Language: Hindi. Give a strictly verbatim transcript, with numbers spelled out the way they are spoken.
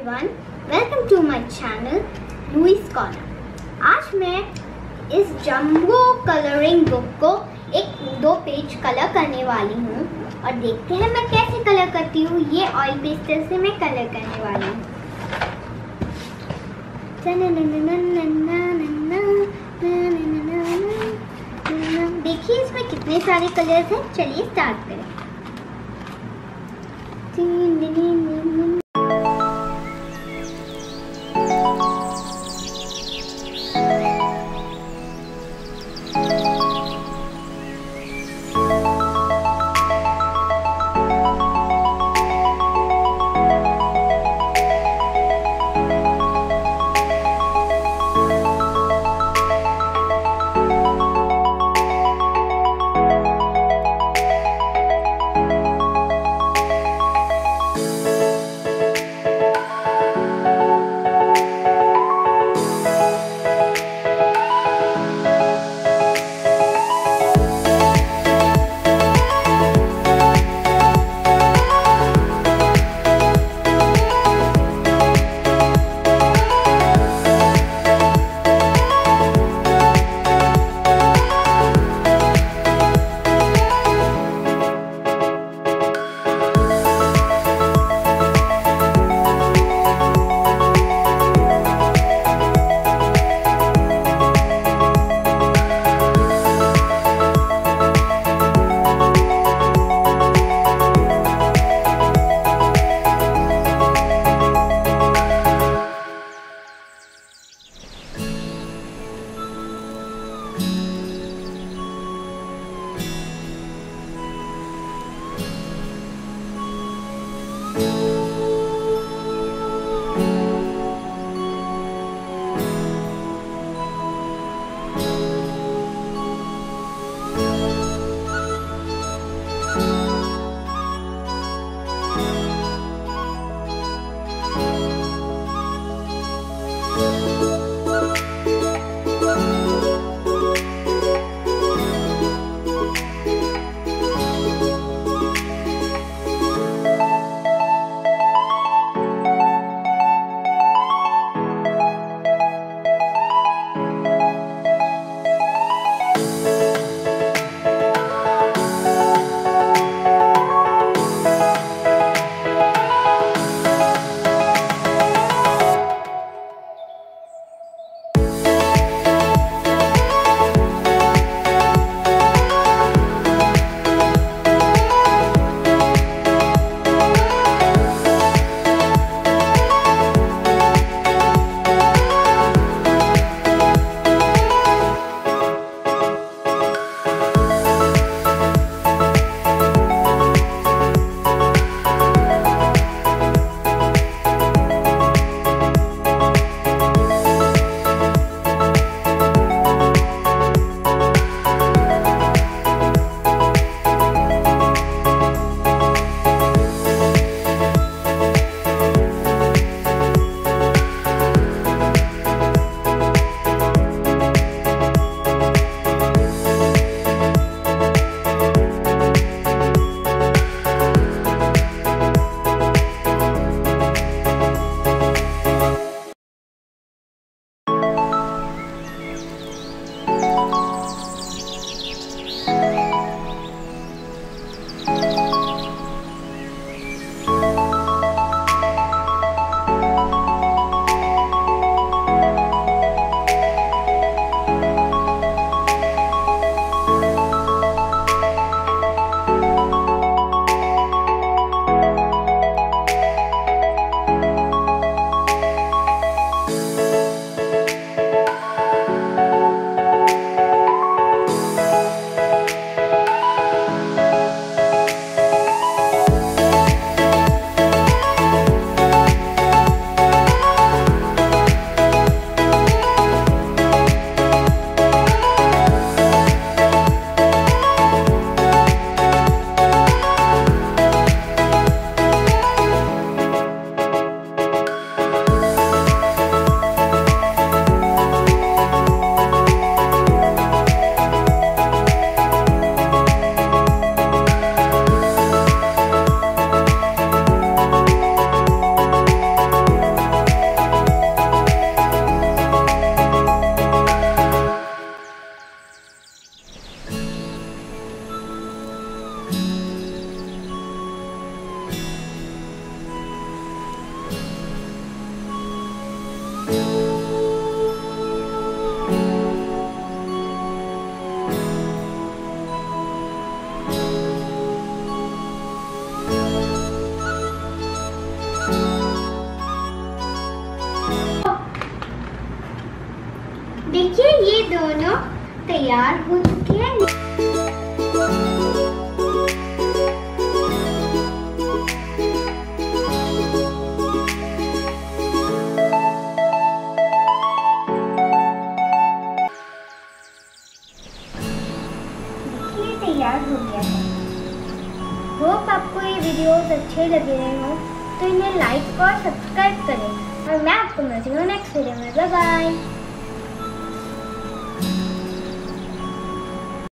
Everyone, welcome to my channel Louis corner. आज मैं इस जंबो कलरिंग बुक को एक दो पेज कलर करने वाली हूँ और देखते हैं मैं कैसे कलर करती हूँ। ये ऑयल पेस्टल से मैं कलर करने वाली हूँ। देखिए इसमें कितने सारे कलर्स हैं। चलिए स्टार्ट करें। ये दोनों तैयार हो चुके हैं। देखिए तैयार हो गया है। होप आपको ये वीडियोस अच्छे लगे हो तो इन्हें लाइक और सब्सक्राइब करें और मैं आपको मिलती हूँ नेक्स्ट वीडियो में। Bye bye.